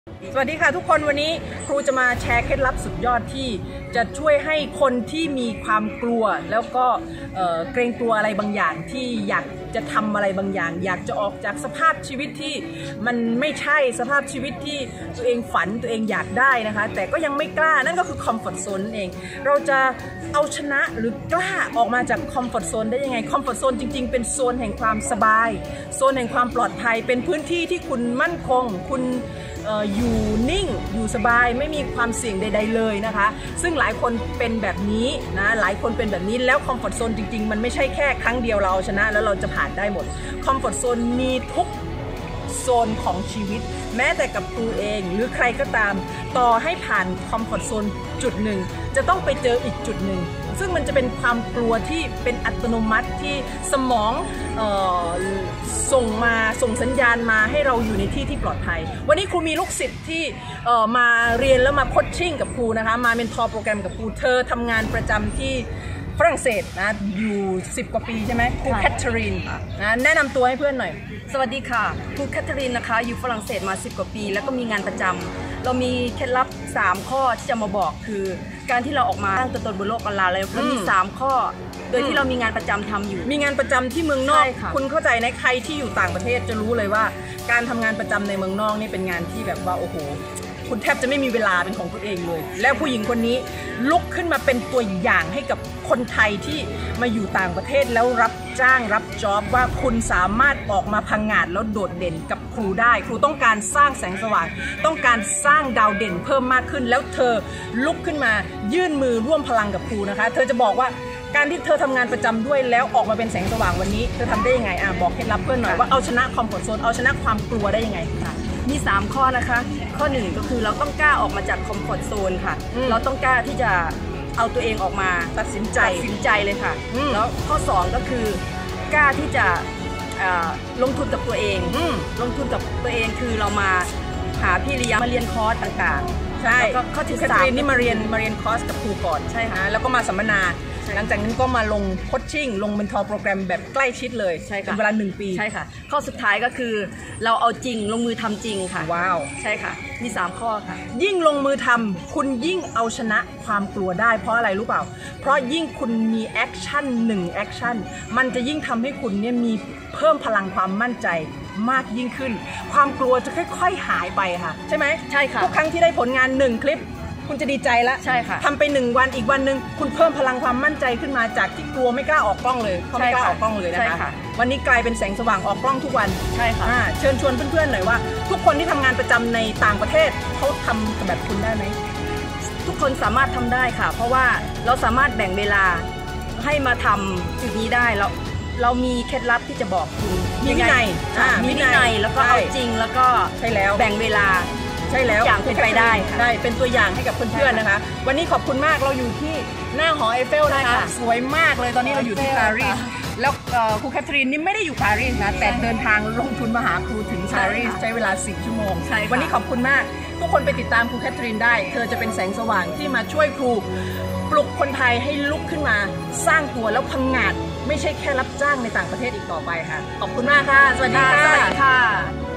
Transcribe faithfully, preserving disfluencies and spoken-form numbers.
สวัสดีค่ะทุกคนวันนี้ครูจะมาแชร์เคล็ดลับสุดยอดที่จะช่วยให้คนที่มีความกลัวแล้วก็เอ่อเกรงกลัวอะไรบางอย่างที่อยากจะทำอะไรบางอย่าง อยากจะออกจากสภาพชีวิตที่มันไม่ใช่สภาพชีวิตที่ตัวเองฝันตัวเองอยากได้นะคะแต่ก็ยังไม่กล้านั่นก็คือคอมฟอร์ตโซนนั่นเองเราจะเอาชนะหรือกล้าออกมาจากคอมฟอร์ตโซนได้ยังไงคอมฟอร์ตโซนจริงๆเป็นโซนแห่งความสบายโซนแห่งความปลอดภัยเป็นพื้นที่ที่คุณมั่นคงคุณอยู่นิ่งอยู่สบายไม่มีความเสี่ยงใดๆเลยนะคะซึ่งหลายคนเป็นแบบนี้นะหลายคนเป็นแบบนี้แล้วคอมฟอร์ตโซนจริงๆมันไม่ใช่แค่ครั้งเดียวเราชนะแล้วเราจะผ่านได้หมดคอมฟอร์ตโซนมีทุกโซนของชีวิตแม้แต่กับตัวเองหรือใครก็ตามต่อให้ผ่านคอมฟอร์ตโซนจุดหนึ่งจะต้องไปเจออีกจุดหนึ่งซึ่งมันจะเป็นความกลัวที่เป็นอัตโนมัติที่สมองเอ่อส่งมาส่งสัญญาณมาให้เราอยู่ในที่ที่ปลอดภัยวันนี้ครูมีลูกศิษย์ที่เอ่อมาเรียนแล้วมาโคชชิ่งกับครูนะคะมาเมนทอร์โปรแกรมกับครูเธอทำงานประจำที่ฝรั่งเศสนะอยู่สิบกว่าปีใช่ไหมครูแคทเธอรีนนะแนะนำตัวให้เพื่อนหน่อยสวัสดีค่ะครูแคทเธอรีนนะคะอยู่ฝรั่งเศสมาสิบกว่าปีแล้วก็มีงานประจำเรามีเคล็ดลับสามข้อที่จะมาบอกคือการที่เราออกมาตั้งตัวตนบนโลกออนไลน์แล้วมีสามข้อโดยที่เรามีงานประจำทำอยู่มีงานประจำที่เมืองนอกคุณเข้าใจในใครที่อยู่ต่างประเทศจะรู้เลยว่าการทำงานประจำในเมืองนอกนี่เป็นงานที่แบบว่าโอ้โหคุณแทบจะไม่มีเวลาเป็นของตัวเองเลยแล้วผู้หญิงคนนี้ลุกขึ้นมาเป็นตัวอย่างให้กับคนไทยที่มาอยู่ต่างประเทศแล้วรับจ้างรับจ็อบว่าคุณสามารถออกมาพังงาดแล้วโดดเด่นกับครูได้ครูต้องการสร้างแสงสว่างต้องการสร้างดาวเด่นเพิ่มมากขึ้นแล้วเธอลุกขึ้นมายื่นมือร่วมพลังกับครูนะคะเธอจะบอกว่าการที่เธอทำงานประจำด้วยแล้วออกมาเป็นแสงสว่างวันนี้เธอทำได้ยังไงอ่ะบอกเคล็ดลับเพื่อนหน่อยว่าเอาชนะคอมฟอร์ตโซนเอาชนะความกลัวได้ยังไงค่ะมีสามข้อนะคะข้อหนึ่งก็คือเราต้องกล้าออกมาจากคอมฟอร์ตโซนค่ะเราต้องกล้าที่จะเอาตัวเองออกมาตัดสินใจตัดสินใจเลยค่ะแล้วข้อสองก็คือกล้าที่จะลงทุนกับตัวเองลงทุนกับตัวเองคือเรามาหาพี่เลี้ยงมาเรียนคอร์สต่างๆใช่แล้วก็ข้อที่สามนี่มาเรียนมาเรียนคอร์สกับครูก่อนใช่ค่ะแล้วก็มาสัมมนาหลังจากนั้นก็มาลงโคชชิ่งลงเมนทอร์โปรแกรมแบบใกล้ชิดเลยเป็นเวลาหนึ่งปีใช่ค่ะข้อสุดท้ายก็คือเราเอาจริงลงมือทำจริงค่ะว้าวใช่ค่ะมีสามข้อค่ะยิ่งลงมือทำคุณยิ่งเอาชนะความกลัวได้เพราะอะไรรู้เปล่าเพราะยิ่งคุณมีแอคชั่นหนึ่งแอคชั่นมันจะยิ่งทำให้คุณเนี่ยมีเพิ่มพลังความมั่นใจมากยิ่งขึ้นความกลัวจะค่อยๆหายไปค่ะใช่ไหมใช่ค่ะทุกครั้งที่ได้ผลงานหนึ่งคลิปคุณจะดีใจแล้วใช่ค่ะทำไปหนึ่งวันอีกวันหนึ่งคุณเพิ่มพลังความมั่นใจขึ้นมาจากที่กลัวไม่กล้าออกกล้องเลยเขาไม่กล้าออกกล้องเลยนะคะวันนี้กลายเป็นแสงสว่างออกกล้องทุกวันใช่ค่ะเชิญชวนเพื่อนๆหน่อยว่าทุกคนที่ทำงานประจำในต่างประเทศเขาทำแบบคุณได้ไหมทุกคนสามารถทำได้ค่ะเพราะว่าเราสามารถแบ่งเวลาให้มาทำจุดนี้ได้เราเรามีเคล็ดลับที่จะบอกคุณมีวินัยมีวินัยแล้วก็เอาจริงแล้วก็ใช่แล้วแบ่งเวลาใช่แล้วอย่างเป็นไปได้ใช่เป็นตัวอย่างให้กับเพื่อนๆนะคะวันนี้ขอบคุณมากเราอยู่ที่หน้าหอไอเฟลนะคะสวยมากเลยตอนนี้เราอยู่ที่ปารีสแล้วครูแคทเธอรีนนี่ไม่ได้อยู่ปารีสนะแต่เดินทางลงทุนมาหาครูถึงปารีสใช้เวลาสิบชั่วโมงวันนี้ขอบคุณมากทุกคนไปติดตามครูแคทเธอรีนได้เธอจะเป็นแสงสว่างที่มาช่วยครูปลุกคนไทยให้ลุกขึ้นมาสร้างตัวแล้วพังงาดไม่ใช่แค่รับจ้างในต่างประเทศอีกต่อไปค่ะขอบคุณมากค่ะสวัสดีค่ะสวัสดีค่ะ